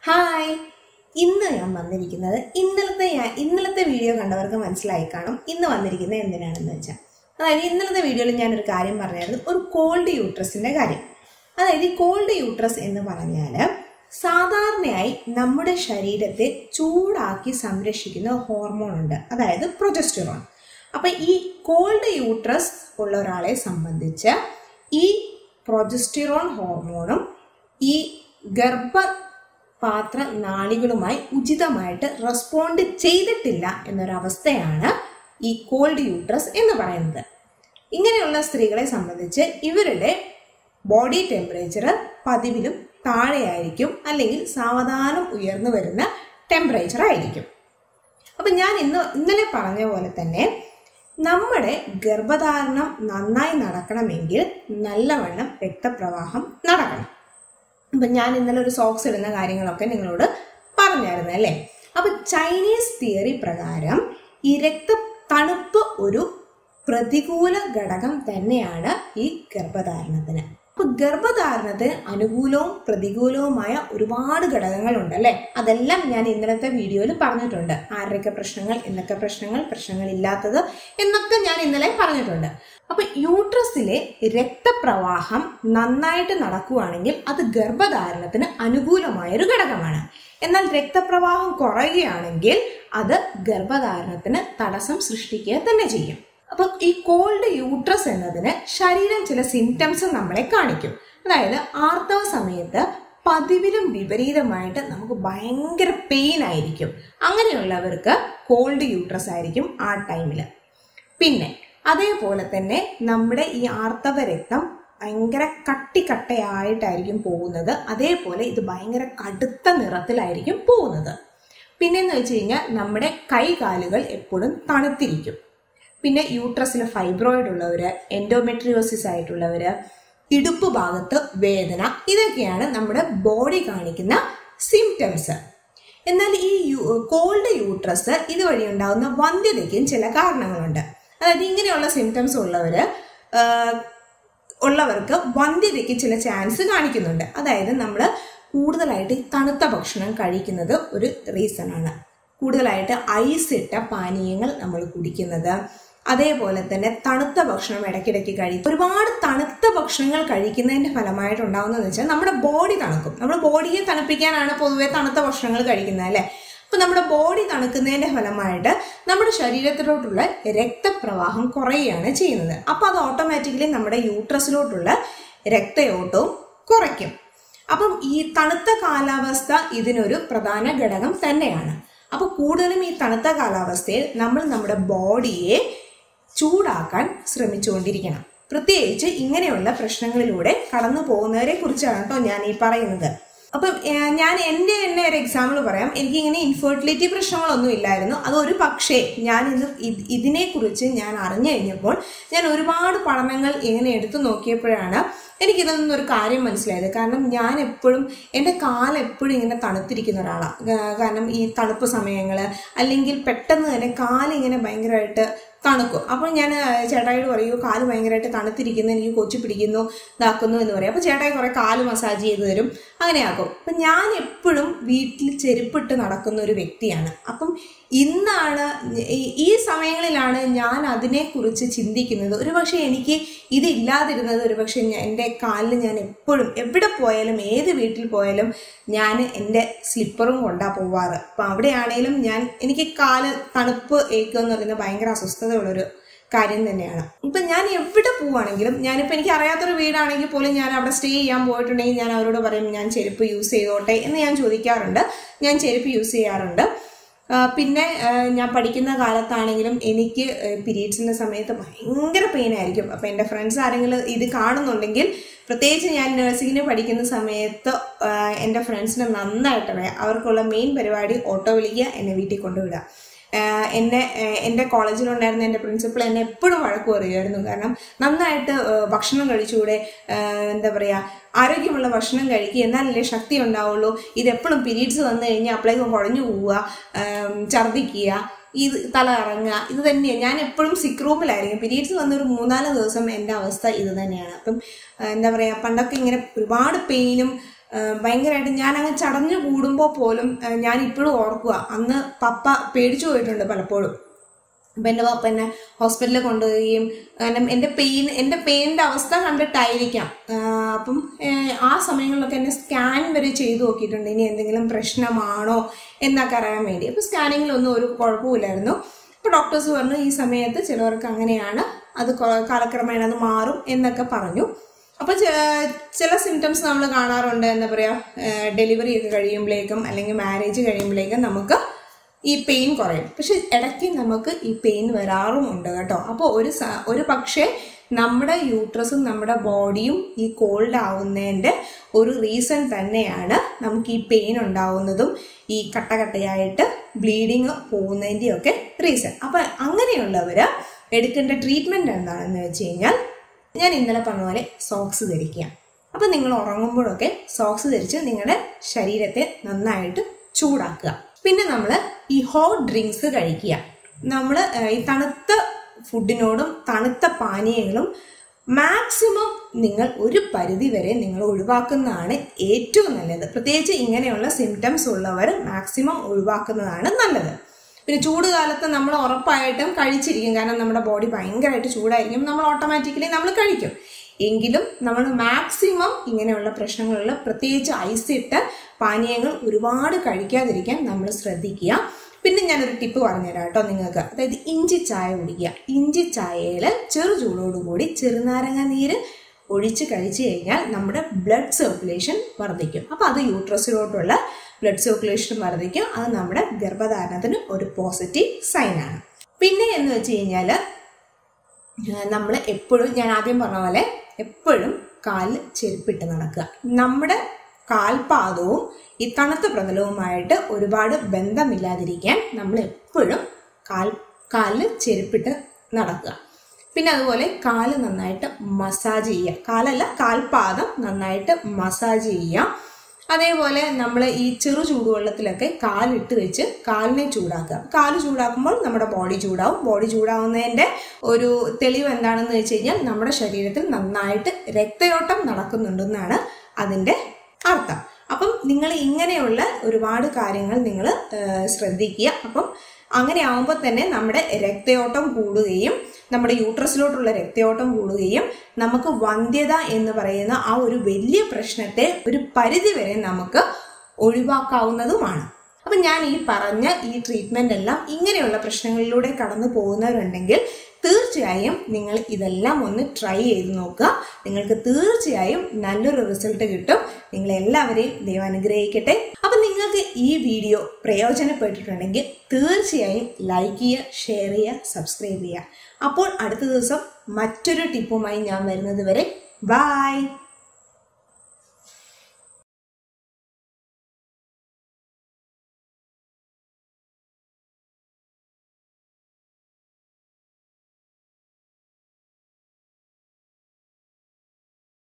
Hi, ഇന്ന് ഞാൻ വന്നിരിക്കുന്നത് ഇന്നലത്തെ വീഡിയോ കണ്ടവർക്ക് മനസ്സിലായി കാണും. ഇന്ന് വന്നിരിക്കുന്നത് എന്തിനാണെന്ന് വെച്ചാൽ, അതായത് ഇന്നലത്തെ വീഡിയോയിൽ ഞാനൊരു കാര്യം പറഞ്ഞായിരുന്നു, ഒരു കോൾഡ് യൂട്രസിന്റെ കാര്യം. അതായത് ഈ കോൾഡ് യൂട്രസ് എന്ന് പറഞ്ഞാൽ സാധാരണയായി നമ്മുടെ ശരീരത്തെ ചൂടാക്കി സംരക്ഷിക്കുന്ന ഹോർമോൺ ഉണ്ട്, അതായത് പ്രൊജസ്റ്ററോൺ. അപ്പം ഈ കോൾഡ് യൂട്രസ് ഉള്ള ഒരാളെ സംബന്ധിച്ച് ഈ പ്രൊജസ്റ്ററോൺ ഹോർമോണും ഈ ഗർഭപാത്ര നാളികളുമായി ഉചിതമായിട്ട് റെസ്പോണ്ട് ചെയ്തിട്ടില്ല എന്നൊരവസ്ഥയാണ് ഈ കോൾഡ് യൂട്രസ് എന്ന് പറയുന്നത്. ഇങ്ങനെയുള്ള സ്ത്രീകളെ സംബന്ധിച്ച് ഇവരുടെ ബോഡി ടെമ്പറേച്ചർ പതിവിലും താഴെയായിരിക്കും, അല്ലെങ്കിൽ സാവധാനം ഉയർന്നു വരുന്ന ടെമ്പറേച്ചർ ആയിരിക്കും. അപ്പം ഞാൻ ഇന്നലെ പറഞ്ഞ പോലെ തന്നെ നമ്മുടെ ഗർഭധാരണം നന്നായി നടക്കണമെങ്കിൽ നല്ലവണ്ണം രക്തപ്രവാഹം നടക്കണം. അപ്പം ഞാൻ ഇന്നലെ ഒരു സോക്സ് ഇടുന്ന കാര്യങ്ങളൊക്കെ നിങ്ങളോട് പറഞ്ഞായിരുന്നു അല്ലേ. അപ്പം ചൈനീസ് തിയറി പ്രകാരം ഈ തണുപ്പ് ഒരു പ്രതികൂല ഘടകം തന്നെയാണ് ഈ ഗർഭധാരണത്തിന്. അപ്പൊ ഗർഭധാരണത്തിന് അനുകൂലവും പ്രതികൂലവുമായ ഒരുപാട് ഘടകങ്ങളുണ്ട് അല്ലെ. അതെല്ലാം ഞാൻ ഇന്നലത്തെ വീഡിയോയിൽ പറഞ്ഞിട്ടുണ്ട്. ആരുടെയൊക്കെ പ്രശ്നങ്ങൾ, എന്തൊക്കെ പ്രശ്നങ്ങൾ ഇല്ലാത്തത് എന്നൊക്കെ ഞാൻ ഇന്നലെ പറഞ്ഞിട്ടുണ്ട്. അപ്പൊ യൂട്രസിലെ രക്തപ്രവാഹം നന്നായിട്ട് നടക്കുകയാണെങ്കിൽ അത് ഗർഭധാരണത്തിന് അനുകൂലമായ ഒരു ഘടകമാണ്. എന്നാൽ രക്തപ്രവാഹം കുറയുകയാണെങ്കിൽ അത് ഗർഭധാരണത്തിന് തടസ്സം സൃഷ്ടിക്കുക തന്നെ ചെയ്യും. അപ്പൊ ഈ കോൾഡ് യൂട്രസ് എന്നതിന് ശരീരം ചില സിംറ്റംസ് നമ്മളെ കാണിക്കും. അതായത് ആർത്തവ സമയത്ത് പതിവിലും വിപരീതമായിട്ട് നമുക്ക് ഭയങ്കര പെയിൻ ആയിരിക്കും. അങ്ങനെയുള്ളവർക്ക് കോൾഡ് യൂട്രസ് ആയിരിക്കും ആ ടൈമിൽ. പിന്നെ അതേപോലെ തന്നെ നമ്മുടെ ഈ ആർത്തവ രക്തം ഭയങ്കര കട്ടയായിട്ടായിരിക്കും പോകുന്നത്. അതേപോലെ ഇത് ഭയങ്കര കടുത്ത നിറത്തിലായിരിക്കും പോകുന്നത്. പിന്നെന്ന് വെച്ച് കഴിഞ്ഞാൽ നമ്മുടെ കൈകാലുകൾ എപ്പോഴും തണുത്തിരിക്കും. പിന്നെ യൂട്രസിൽ ഫൈബ്രോയിഡ് ഉള്ളവര്, എൻഡോമെട്രിയോസിസ് ആയിട്ടുള്ളവര്, ഇടുപ്പ് ഭാഗത്ത് വേദന, ഇതൊക്കെയാണ് നമ്മുടെ ബോഡി കാണിക്കുന്ന സിംറ്റംസ്. എന്നാൽ ഈ കോൾഡ് യൂട്രസ് ഇതുവഴി ഉണ്ടാകുന്ന വന്ധ്യതയ്ക്കും ചില കാരണങ്ങളുണ്ട്. അതായത് ഇങ്ങനെയുള്ള സിംറ്റംസ് ഉള്ളവർക്ക് വന്ധ്യതയ്ക്ക് ചില ചാൻസ് കാണിക്കുന്നുണ്ട്. അതായത് നമ്മൾ കൂടുതലായിട്ട് തണുത്ത ഭക്ഷണം കഴിക്കുന്നത് ഒരു റീസൺ ആണ്. കൂടുതലായിട്ട് ഐസ് ഇട്ട പാനീയങ്ങൾ നമ്മൾ കുടിക്കുന്നത്, അതേപോലെ തന്നെ തണുത്ത ഭക്ഷണം ഇടയ്ക്കിടയ്ക്ക് കഴിക്കും. ഒരുപാട് തണുത്ത ഭക്ഷണങ്ങൾ കഴിക്കുന്നതിന്റെ ഫലമായിട്ടുണ്ടാവുന്നതെന്ന് വെച്ചാൽ നമ്മുടെ ബോഡി തണുക്കും. നമ്മുടെ ബോഡിയെ തണുപ്പിക്കാനാണ് പൊതുവെ തണുത്ത ഭക്ഷണങ്ങൾ കഴിക്കുന്നത് അല്ലെ. അപ്പൊ നമ്മുടെ ബോഡി തണുക്കുന്നതിന്റെ ഫലമായിട്ട് നമ്മുടെ ശരീരത്തിലോട്ടുള്ള രക്തപ്രവാഹം കുറയുകയാണ് ചെയ്യുന്നത്. അപ്പൊ അത് ഓട്ടോമാറ്റിക്കലി നമ്മുടെ യൂട്രസിലോട്ടുള്ള രക്തയോട്ടവും കുറയ്ക്കും. അപ്പം ഈ തണുത്ത കാലാവസ്ഥ ഇതിനൊരു പ്രധാന ഘടകം തന്നെയാണ്. അപ്പൊ കൂടുതലും ഈ തണുത്ത കാലാവസ്ഥയിൽ നമ്മൾ നമ്മുടെ ബോഡിയെ ചൂടാക്കാൻ ശ്രമിച്ചുകൊണ്ടിരിക്കണം. പ്രത്യേകിച്ച് ഇങ്ങനെയുള്ള പ്രശ്നങ്ങളിലൂടെ കടന്നു പോകുന്നവരെ കുറിച്ചാണ് കേട്ടോ ഞാൻ ഈ പറയുന്നത്. അപ്പം ഞാൻ എൻ്റെ തന്നെ ഒരു എക്സാമ്പിൾ പറയാം. എനിക്കിങ്ങനെ ഇൻഫെർട്ടിലിറ്റി പ്രശ്നങ്ങളൊന്നും ഇല്ലായിരുന്നു. അതൊരു പക്ഷേ ഞാൻ ഇതിനെക്കുറിച്ച് ഞാൻ അറിഞ്ഞു കഴിഞ്ഞപ്പോൾ ഞാൻ ഒരുപാട് പഠനങ്ങൾ ഇങ്ങനെ എടുത്തു നോക്കിയപ്പോഴാണ് എനിക്കിതൊന്നും ഒരു കാര്യം മനസ്സിലായത്. കാരണം ഞാൻ എപ്പോഴും എൻ്റെ കാലെപ്പോഴും ഇങ്ങനെ തണുത്തിരിക്കുന്ന ഒരാളാണ്. കാരണം ഈ തണുപ്പ് സമയങ്ങൾ അല്ലെങ്കിൽ പെട്ടെന്ന് തന്നെ കാലിങ്ങനെ ഭയങ്കരമായിട്ട് തണുക്കും. അപ്പോൾ ഞാൻ ചേട്ടായിയോട് പറയൂ, കാല് ഭയങ്കരമായിട്ട് തണുത്തിരിക്കുന്നു, എനിക്ക് കൊച്ചു പിടിക്കുന്നു, ഇതാക്കുന്നു എന്ന് പറയും. അപ്പോൾ ചേട്ടായി കുറെ കാല് മസാജ് ചെയ്ത് തരും, അങ്ങനെയാക്കും. അപ്പം ഞാൻ എപ്പോഴും വീട്ടിൽ ചെരുപ്പിട്ട് നടക്കുന്ന ഒരു വ്യക്തിയാണ്. അപ്പം ഈ സമയങ്ങളിലാണ് ഞാൻ അതിനെക്കുറിച്ച് ചിന്തിക്കുന്നത്. ഒരുപക്ഷെ എനിക്ക് ഇതില്ലാതിരുന്നത് ഒരുപക്ഷെ എൻ്റെ കാലിൽ ഞാൻ എപ്പോഴും എവിടെ പോയാലും ഏത് വീട്ടിൽ പോയാലും ഞാൻ എൻ്റെ സ്ലിപ്പറും കൊണ്ടാ പോവാറ്. അപ്പം അവിടെയാണേലും എനിക്ക് കാല് തണുപ്പ് ഏൽക്കുക എന്ന് പറയുന്നത് ഭയങ്കര അസ്വസ്ഥതയുള്ളൊരു കാര്യം തന്നെയാണ്. ഇപ്പം ഞാൻ എവിടെ പോവുകയാണെങ്കിലും, ഞാനിപ്പോൾ എനിക്ക് അറിയാത്തൊരു വീടാണെങ്കിൽ പോലും ഞാൻ അവിടെ സ്റ്റേ ചെയ്യാൻ പോയിട്ടുണ്ടെങ്കിൽ ഞാൻ അവരോട് പറയും ഞാൻ ചെരുപ്പ് യൂസ് ചെയ്തോട്ടെ എന്ന് ഞാൻ ചോദിക്കാറുണ്ട്. ഞാൻ ചെരുപ്പ് യൂസ് ചെയ്യാറുണ്ട്. പിന്നെ ഞാൻ പഠിക്കുന്ന കാലത്താണെങ്കിലും എനിക്ക് പീരീഡ്സിൻ്റെ സമയത്ത് ഭയങ്കര പെയിൻ ആയിരിക്കും. അപ്പം എൻ്റെ ഫ്രണ്ട്സ് ആരെങ്കിലും ഇത് കാണുന്നുണ്ടെങ്കിൽ, പ്രത്യേകിച്ച് ഞാൻ നഴ്സിങ്ങിന് പഠിക്കുന്ന സമയത്ത് എൻ്റെ ഫ്രണ്ട്സിന് നന്നായിട്ടറിയാം. അവർക്കുള്ള മെയിൻ പരിപാടി ഓട്ടോ വിളിക്കുക, എന്നെ വീട്ടിൽ കൊണ്ടുവിടുക. എൻ്റെ കോളേജിലുണ്ടായിരുന്ന എൻ്റെ പ്രിൻസിപ്പൾ എന്നെ എപ്പോഴും വഴക്ക് പറയുമായിരുന്നു. കാരണം നന്നായിട്ട് ഭക്ഷണം കഴിച്ചുകൂടെ, എന്താ പറയുക, ആരോഗ്യമുള്ള ഭക്ഷണം കഴിക്കുക, എന്നാലല്ലേ ശക്തി ഉണ്ടാവുള്ളൂ. ഇതെപ്പോഴും പീരീഡ്സ് വന്നു കഴിഞ്ഞാൽ അപ്പോഴേക്കും കുഴഞ്ഞു പോവുക, ഛർദ്ദിക്കുക, ഇത് തല ഇറങ്ങുക, ഇത് തന്നെയാണ്. ഞാൻ എപ്പോഴും സിക്ക് റൂമിലായിരിക്കും. പീരീഡ്സ് വന്നൊരു 3-4 ദിവസം എൻ്റെ അവസ്ഥ ഇത് തന്നെയാണ്. അപ്പം എന്താ പറയുക, പണ്ടൊക്കെ ഇങ്ങനെ ഒരുപാട് പെയിനും ഭയങ്കരമായിട്ട് ഞാൻ അങ്ങ് ചടഞ്ഞു കൂടുമ്പോൾ പോലും ഞാൻ ഇപ്പോഴും ഓർക്കുക, അന്ന് പപ്പ പേടിച്ചു പോയിട്ടുണ്ട് പലപ്പോഴും. അപ്പം എൻ്റെ പപ്പ എന്നെ ഹോസ്പിറ്റലിൽ കൊണ്ടുപോവുകയും എൻ്റെ പെയിനിൻ്റെ അവസ്ഥ കണ്ടിട്ടായിരിക്കാം. അപ്പം ആ സമയങ്ങളിലൊക്കെ എന്നെ സ്കാൻ വരെ ചെയ്തു നോക്കിയിട്ടുണ്ട്, ഇനി എന്തെങ്കിലും പ്രശ്നമാണോ എന്നൊക്കെ അറിയാൻ വേണ്ടി. അപ്പോൾ സ്കാനിങ്ങിലൊന്നും ഒരു കുഴപ്പമില്ലായിരുന്നു. അപ്പോൾ ഡോക്ടേഴ്സ് പറഞ്ഞു ഈ സമയത്ത് ചിലവർക്ക് അങ്ങനെയാണ്, അത് കാലക്രമേണ അത് മാറും എന്നൊക്കെ പറഞ്ഞു. അപ്പോൾ ചില സിംറ്റംസ് നമ്മൾ കാണാറുണ്ട്, എന്താ പറയുക, ഡെലിവറി ഒക്കെ കഴിയുമ്പോഴേക്കും അല്ലെങ്കിൽ മാരേജ് കഴിയുമ്പോഴേക്കും നമുക്ക് ഈ പെയിൻ കുറയും. പക്ഷെ ഇടയ്ക്ക് നമുക്ക് ഈ പെയിൻ വരാറുമുണ്ട് കേട്ടോ. അപ്പോൾ ഒരു പക്ഷേ നമ്മുടെ യൂട്രസും നമ്മുടെ ബോഡിയും ഈ കോൾഡ് ആവുന്നതിൻ്റെ ഒരു റീസൺ തന്നെയാണ് നമുക്ക് ഈ പെയിൻ ഉണ്ടാവുന്നതും ഈ കട്ടകട്ടയായിട്ട് ബ്ലീഡിങ് പോകുന്നതിൻ്റെയൊക്കെ റീസൺ. അപ്പം അങ്ങനെയുള്ളവർ എടുക്കേണ്ട ട്രീറ്റ്മെൻറ്റ് എന്താണെന്ന് വെച്ച് കഴിഞ്ഞാൽ, ഞാൻ ഇന്നലെ പറഞ്ഞ പോലെ സോക്സ് ധരിക്കുക. അപ്പം നിങ്ങൾ ഉറങ്ങുമ്പോഴൊക്കെ സോക്സ് ധരിച്ച് നിങ്ങളുടെ ശരീരത്തെ നന്നായിട്ട് ചൂടാക്കുക. പിന്നെ നമ്മൾ ഈ ഹോട്ട് ഡ്രിങ്ക്സ് കഴിക്കുക. നമ്മൾ ഈ തണുത്ത ഫുഡിനോടും തണുത്ത പാനീയങ്ങളും മാക്സിമം നിങ്ങൾ ഒരു പരിധി വരെ നിങ്ങൾ ഒഴിവാക്കുന്നതാണ് ഏറ്റവും നല്ലത്. പ്രത്യേകിച്ച് ഇങ്ങനെയുള്ള സിംറ്റംസ് ഉള്ളവർ മാക്സിമം ഒഴിവാക്കുന്നതാണ് നല്ലത്. പിന്നെ ചൂട് കാലത്ത് നമ്മൾ ഉറപ്പായിട്ടും കഴിച്ചിരിക്കും, കാരണം നമ്മുടെ ബോഡി ഭയങ്കരമായിട്ട് ചൂടായിരിക്കും, നമ്മൾ ഓട്ടോമാറ്റിക്കലി നമ്മൾ കഴിക്കും. എങ്കിലും നമ്മൾ മാക്സിമം ഇങ്ങനെയുള്ള പ്രശ്നങ്ങളിൽ പ്രത്യേകിച്ച് ഐസിട്ട പാനീയങ്ങൾ ഒരുപാട് കഴിക്കാതിരിക്കാൻ നമ്മൾ ശ്രദ്ധിക്കുക. പിന്നെ ഞാനൊരു ടിപ്പ് പറഞ്ഞുതരാം കേട്ടോ നിങ്ങൾക്ക്. അതായത് ഇഞ്ചി ചായ കുടിക്കുക. ഇഞ്ചി ചായയിൽ ചെറു ചൂടോടുകൂടി ചെറുനാരങ്ങ നീര് ഒഴിച്ച് കഴിച്ചു കഴിഞ്ഞാൽ നമ്മുടെ ബ്ലഡ് സർക്കുലേഷൻ വർദ്ധിക്കും. അപ്പോൾ അത് യൂട്രസിലോട്ടുള്ള ബ്ലഡ് സർക്കുലേഷൻ വർദ്ധിക്കും. അത് നമ്മുടെ ഗർഭധാരണത്തിന് ഒരു പോസിറ്റീവ് സൈനാണ്. പിന്നെ എന്ന് വെച്ച് കഴിഞ്ഞാൽ നമ്മൾ എപ്പോഴും, ഞാൻ ആദ്യം പറഞ്ഞ പോലെ, എപ്പോഴും കാലിൽ ചെരുപ്പിട്ട് നടക്കുക. നമ്മുടെ കാൽപാദവും ഈ തണുത്ത പ്രതലവുമായിട്ട് ഒരുപാട് ബന്ധമില്ലാതിരിക്കാൻ നമ്മൾ എപ്പോഴും കാലിൽ ചെരുപ്പിട്ട് നടക്കുക. പിന്നെ അതുപോലെ കാല് നന്നായിട്ട് മസാജ് ചെയ്യുക. കാലല്ല, കാൽപാദം നന്നായിട്ട് മസാജ് ചെയ്യുക. അതേപോലെ നമ്മൾ ഈ ചെറു ചൂടുവെള്ളത്തിലൊക്കെ കാലിട്ട് വെച്ച് കാലിനെ ചൂടാക്കുക. കാല് ചൂടാക്കുമ്പോൾ നമ്മുടെ ബോഡി ചൂടാവും. ബോഡി ചൂടാവുന്നതിൻ്റെ ഒരു തെളിവ് എന്താണെന്ന് വെച്ച് കഴിഞ്ഞാൽ നമ്മുടെ ശരീരത്തിൽ നന്നായിട്ട് രക്തയോട്ടം നടക്കുന്നുണ്ടെന്നാണ് അതിൻ്റെ അർത്ഥം. അപ്പം നിങ്ങൾ ഇങ്ങനെയുള്ള ഒരുപാട് കാര്യങ്ങൾ നിങ്ങൾ ശ്രദ്ധിക്കുക. അപ്പം അങ്ങനെ ആവുമ്പോൾ തന്നെ നമ്മുടെ രക്തയോട്ടം കൂടുകയും നമ്മുടെ യൂട്രസിലോട്ടുള്ള രക്തയോട്ടം കൂടുകയും നമുക്ക് വന്ധ്യത എന്ന് പറയുന്ന ആ ഒരു വലിയ പ്രശ്നത്തെ ഒരു പരിധി വരെ നമുക്ക് ഒഴിവാക്കാവുന്നതുമാണ്. അപ്പം ഞാൻ ഈ പറഞ്ഞ ഈ ട്രീറ്റ്മെൻ്റ് എല്ലാം ഇങ്ങനെയുള്ള പ്രശ്നങ്ങളിലൂടെ കടന്നു പോകുന്നവരുണ്ടെങ്കിൽ തീർച്ചയായും നിങ്ങൾ ഇതെല്ലാം ഒന്ന് ട്രൈ ചെയ്ത് നോക്കുക. നിങ്ങൾക്ക് തീർച്ചയായും നല്ലൊരു റിസൾട്ട് കിട്ടും. നിങ്ങളെല്ലാവരെയും ദൈവം അനുഗ്രഹിക്കട്ടെ. അപ്പം നിങ്ങൾക്ക് ഈ വീഡിയോ പ്രയോജനപ്പെട്ടിട്ടുണ്ടെങ്കിൽ തീർച്ചയായും ലൈക്ക് ചെയ്യുക, ഷെയർ ചെയ്യുക, സബ്സ്ക്രൈബ് ചെയ്യുക. അപ്പോൾ അടുത്ത ദിവസം മറ്റൊരു ടിപ്പുമായി ഞാൻ വരുന്നത് വരെ ബൈ.